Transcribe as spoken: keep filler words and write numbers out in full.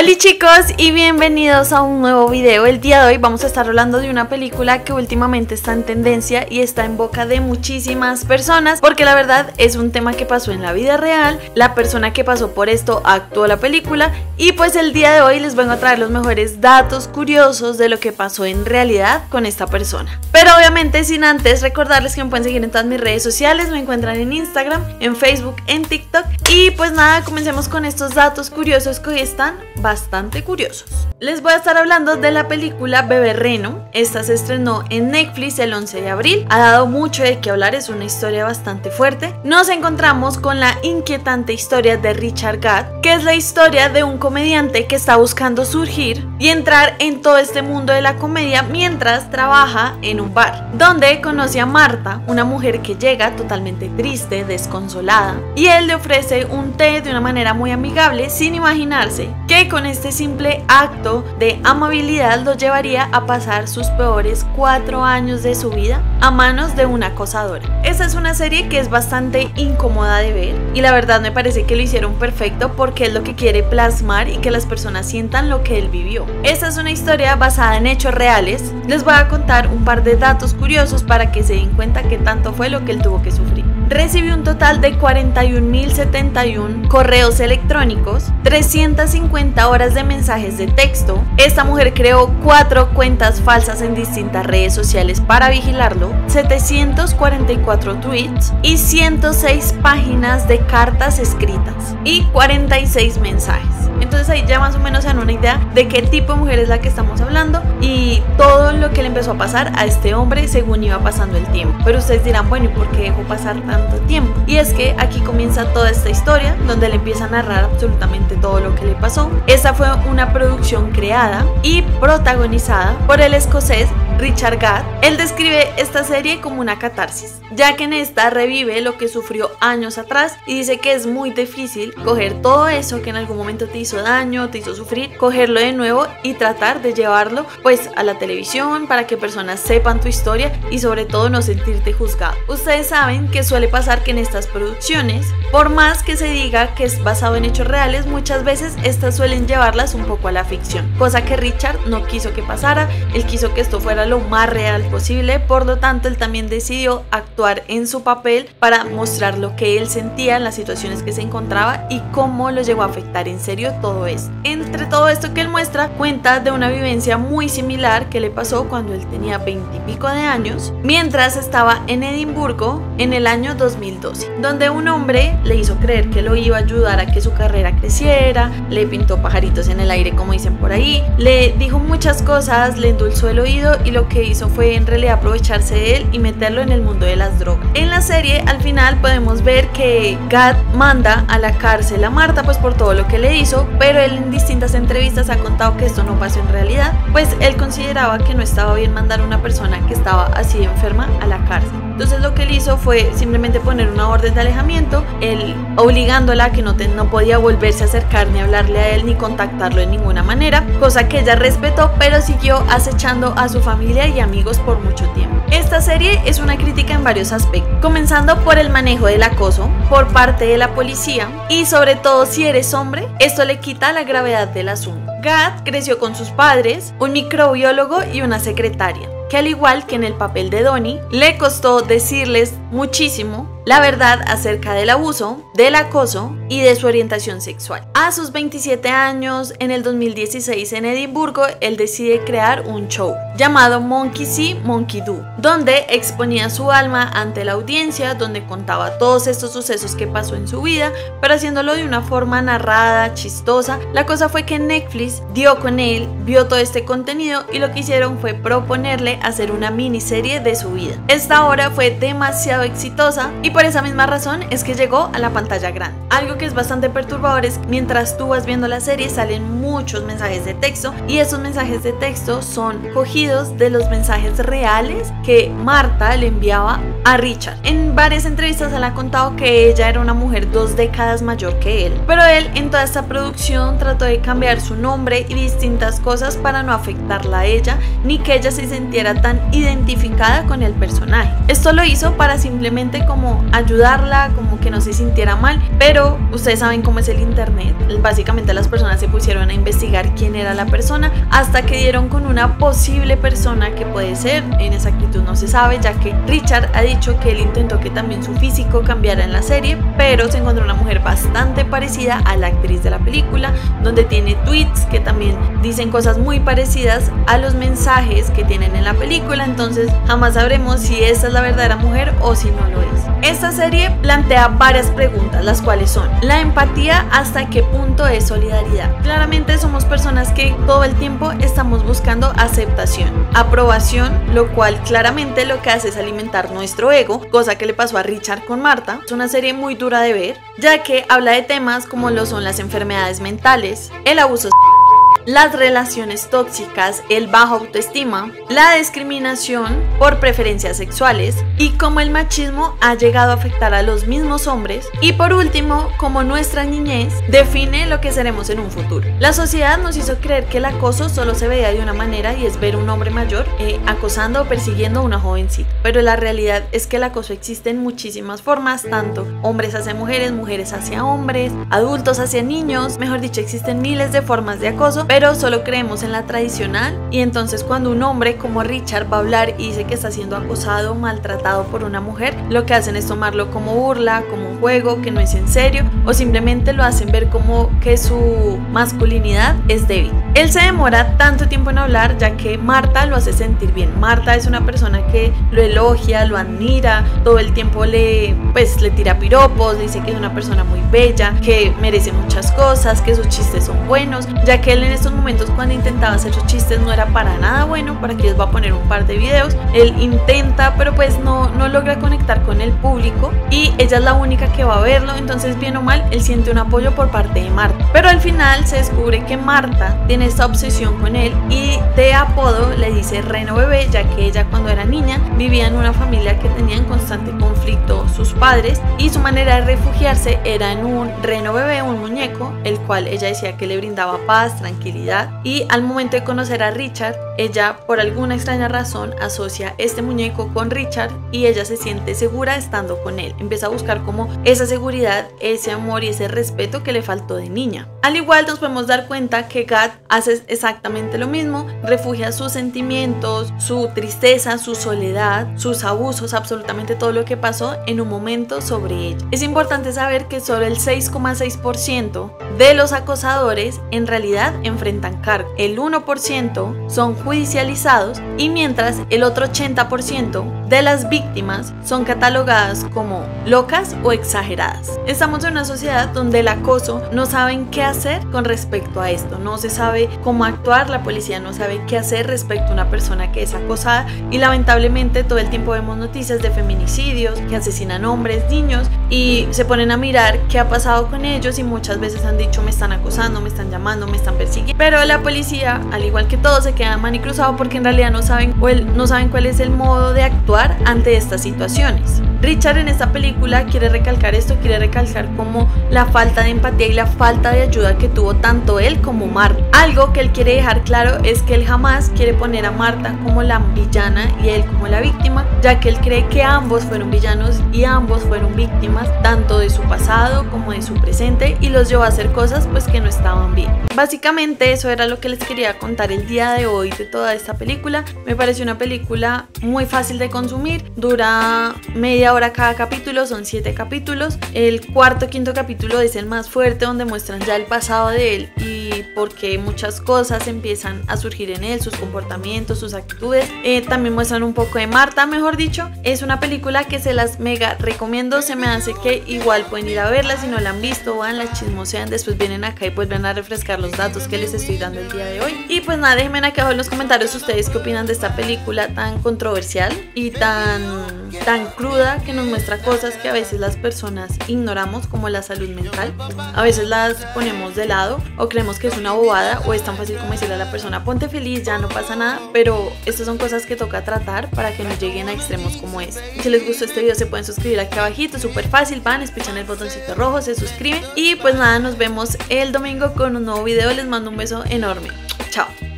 Hola chicos y bienvenidos a un nuevo video. El día de hoy vamos a estar hablando de una película que últimamente está en tendencia y está en boca de muchísimas personas, porque la verdad es un tema que pasó en la vida real. La persona que pasó por esto actuó la película y pues el día de hoy les vengo a traer los mejores datos curiosos de lo que pasó en realidad con esta persona. Pero obviamente sin antes recordarles que me pueden seguir en todas mis redes sociales. Me encuentran en Instagram, en Facebook, en TikTok. Y pues nada, comencemos con estos datos curiosos que hoy están bastante curiosos. Les voy a estar hablando de la película Bebé Reno. Esta se estrenó en Netflix el once de abril. Ha dado mucho de qué hablar, es una historia bastante fuerte. Nos encontramos con la inquietante historia de Richard Gere, que es la historia de un comediante que está buscando surgir y entrar en todo este mundo de la comedia mientras trabaja en un bar, donde conoce a Marta, una mujer que llega totalmente triste, desconsolada, y él le ofrece un té de una manera muy amigable, sin imaginarse que con este simple acto de amabilidad lo llevaría a pasar sus peores cuatro años de su vida a manos de una acosadora. Esta es una serie que es bastante incómoda de ver y la verdad me parece que lo hicieron perfecto porque es lo que quiere plasmar y que las personas sientan lo que él vivió. Esta es una historia basada en hechos reales. Les voy a contar un par de datos curiosos para que se den cuenta que tanto fue lo que él tuvo que sufrir. Recibió un total de cuarenta y un mil setenta y uno correos electrónicos, trescientas cincuenta horas de mensajes de texto. Esta mujer creó cuatro cuentas falsas en distintas redes sociales para vigilarlo, setecientos cuarenta y cuatro tweets y ciento seis páginas de cartas escritas y cuarenta y seis mensajes. Entonces ahí ya más o menos se dan una idea de qué tipo de mujer es la que estamos hablando y todo lo que le empezó a pasar a este hombre según iba pasando el tiempo. Pero ustedes dirán, bueno, ¿y por qué dejó pasar tanto tiempo? Y es que aquí comienza toda esta historia donde le empieza a narrar absolutamente todo lo que le pasó. Esta fue una producción creada y protagonizada por el escocés Richard Gere. Él describe esta serie como una catarsis, ya que en esta revive lo que sufrió años atrás y dice que es muy difícil coger todo eso que en algún momento te hizo daño, te hizo sufrir, cogerlo de nuevo y tratar de llevarlo pues a la televisión para que personas sepan tu historia y sobre todo no sentirte juzgado. Ustedes saben que suele pasar que en estas producciones, por más que se diga que es basado en hechos reales, muchas veces estas suelen llevarlas un poco a la ficción, cosa que Richard no quiso que pasara. Él quiso que esto fuera lo más real posible, por lo tanto él también decidió actuar en su papel para mostrar lo que él sentía en las situaciones que se encontraba y cómo lo llegó a afectar en serio todo esto. Entre todo esto que él muestra, cuenta de una vivencia muy similar que le pasó cuando él tenía veinte y pico de años, mientras estaba en Edimburgo en el año dos mil doce, donde un hombre le hizo creer que lo iba a ayudar a que su carrera creciera, le pintó pajaritos en el aire como dicen por ahí, le dijo muchas cosas, le endulzó el oído y lo que hizo fue en realidad aprovecharse de él y meterlo en el mundo de las drogas. En la serie al final podemos ver que Gad manda a la cárcel a Marta pues por todo lo que le hizo, pero él en distintas entrevistas ha contado que esto no pasó en realidad, pues él consideraba que no estaba bien mandar a una persona que estaba así enferma a la cárcel. Entonces lo que él hizo fue simplemente poner una orden de alejamiento, él obligándola a que no, te, no podía volverse a acercar ni hablarle a él ni contactarlo de ninguna manera, cosa que ella respetó, pero siguió acechando a su familia y amigos por mucho tiempo. Esta serie es una crítica en varios aspectos, comenzando por el manejo del acoso por parte de la policía y sobre todo si eres hombre, esto le quita la gravedad del asunto. Gad creció con sus padres, un microbiólogo y una secretaria, que al igual que en el papel de Donnie, le costó decirles muchísimo la verdad acerca del abuso, del acoso y de su orientación sexual. A sus veintisiete años, en el dos mil dieciséis en Edimburgo, él decide crear un show llamado Monkey See, Monkey Do, donde exponía su alma ante la audiencia, donde contaba todos estos sucesos que pasó en su vida, pero haciéndolo de una forma narrada, chistosa. La cosa fue que Netflix dio con él, vio todo este contenido y lo que hicieron fue proponerle hacer una miniserie de su vida. Esta obra fue demasiado exitosa y por esa misma razón es que llegó a la pantalla grande. Algo que es bastante perturbador es que mientras tú vas viendo la serie salen muchos mensajes de texto y esos mensajes de texto son cogidos de los mensajes reales que Marta le enviaba a Richard. En varias entrevistas él ha contado que ella era una mujer dos décadas mayor que él, pero él en toda esta producción trató de cambiar su nombre y distintas cosas para no afectarla a ella ni que ella se sintiera tan identificada con el personaje. Esto lo hizo para simplemente como ayudarla, como que no se sintiera mal, pero ustedes saben cómo es el internet. Básicamente las personas se pusieron a investigar quién era la persona hasta que dieron con una posible persona que puede ser. En exactitud no se sabe, ya que Richard ha dicho que él intentó que también su físico cambiara en la serie, pero se encontró una mujer bastante parecida a la actriz de la película, donde tiene tweets que también dicen cosas muy parecidas a los mensajes que tienen en la película. Entonces jamás sabremos si esta es la verdadera mujer o si no lo es. Esta serie plantea varias preguntas, las cuales son: la empatía, ¿hasta qué punto es solidaridad? Claramente somos personas que todo el tiempo estamos buscando aceptación, aprobación, lo cual claramente lo que hace es alimentar nuestro ego, cosa que le pasó a Richard con Marta. Es una serie muy dura de ver, ya que habla de temas como lo son las enfermedades mentales, el abuso, las relaciones tóxicas, el bajo autoestima, la discriminación por preferencias sexuales y cómo el machismo ha llegado a afectar a los mismos hombres, y por último, cómo nuestra niñez define lo que seremos en un futuro. La sociedad nos hizo creer que el acoso solo se veía de una manera, y es ver a un hombre mayor eh, acosando o persiguiendo a una jovencita, pero la realidad es que el acoso existe en muchísimas formas, tanto hombres hacia mujeres, mujeres hacia hombres, adultos hacia niños, mejor dicho, existen miles de formas de acoso, pero solo creemos en la tradicional. Y entonces cuando un hombre como Richard va a hablar y dice que está siendo acosado, maltratado por una mujer, lo que hacen es tomarlo como burla, como un juego, que no es en serio, o simplemente lo hacen ver como que su masculinidad es débil. Él se demora tanto tiempo en hablar, ya que Marta lo hace sentir bien. Marta es una persona que lo elogia, lo admira, todo el tiempo le, pues, le tira piropos, le dice que es una persona muy bella, que merece muchas cosas, que sus chistes son buenos, ya que él en estos momentos cuando intentaba hacer sus chistes no era para nada bueno. Por aquí les voy a poner un par de videos. Él intenta, pero pues no, no logra conectar con el público, y ella es la única que va a verlo. Entonces, bien o mal, él siente un apoyo por parte de Marta, pero al final se descubre que Marta tiene esta obsesión con él y de apodo le dice Reno Bebé, ya que ella cuando era niña vivía en una familia que tenía en constante conflicto sus padres, y su manera de refugiarse era en un reno bebé, un muñeco, el cual ella decía que le brindaba paz, tranquilidad. Y al momento de conocer a Richard, ella por alguna extraña razón asocia este muñeco con Richard y ella se siente segura estando con él. Empieza a buscar como esa seguridad, ese amor y ese respeto que le faltó de niña. Al igual nos podemos dar cuenta que Kat hace exactamente lo mismo, refugia sus sentimientos, su tristeza, su soledad, sus abusos, absolutamente todo lo que pasó en un momento sobre ella. Es importante saber que solo el seis coma seis por ciento de los acosadores en realidad enfrentan cargo, el uno por ciento son judicializados, y mientras el otro ochenta por ciento de las víctimas son catalogadas como locas o exageradas. Estamos en una sociedad donde el acoso no saben qué hacer con respecto a esto, no se sabe cómo actuar, la policía no sabe qué hacer respecto a una persona que es acosada, y lamentablemente todo el tiempo vemos noticias de feminicidios que asesinan hombres, niños, y se ponen a mirar qué ha pasado con ellos, y muchas veces han dicho me están acosando, me están llamando, me están persiguiendo, pero la policía, al igual que todos, se queda manicruzado porque en realidad no saben, o el, no saben cuál es el modo de actuar ante estas situaciones. Richard en esta película quiere recalcar esto, quiere recalcar como la falta de empatía y la falta de ayuda que tuvo tanto él como Marta. Algo que él quiere dejar claro es que él jamás quiere poner a Marta como la villana y él como la víctima, ya que él cree que ambos fueron villanos y ambos fueron víctimas tanto de su pasado como de su presente, y los llevó a hacer cosas pues que no estaban bien. Básicamente eso era lo que les quería contar el día de hoy de toda esta película. Me pareció una película muy fácil de consumir, dura media hora cada capítulo, son siete capítulos. El cuarto quinto capítulo es el más fuerte, donde muestran ya el pasado de él y por qué muchas cosas empiezan a surgir en él, sus comportamientos, sus actitudes. Eh, también muestran un poco de Marta, mejor dicho. Es una película que se las mega recomiendo, se me hace que igual pueden ir a verla si no la han visto, van, la chismosean, después vienen acá y vuelven a refrescar los datos que les estoy dando el día de hoy. Y pues nada, déjenme acá abajo en los comentarios ustedes qué opinan de esta película tan controversial y tan tan cruda que nos muestra cosas que a veces las personas ignoramos, como la salud mental. A veces las ponemos de lado o creemos que es una bobada o es tan fácil como decirle a la persona ponte feliz, ya no pasa nada, pero estas son cosas que toca tratar para que no lleguen a extremos como este. Si les gustó este video se pueden suscribir aquí abajito, súper fácil, van, espichan el botoncito rojo, se suscriben y pues nada, nos vemos el domingo con un nuevo video. Les mando un beso enorme, chao.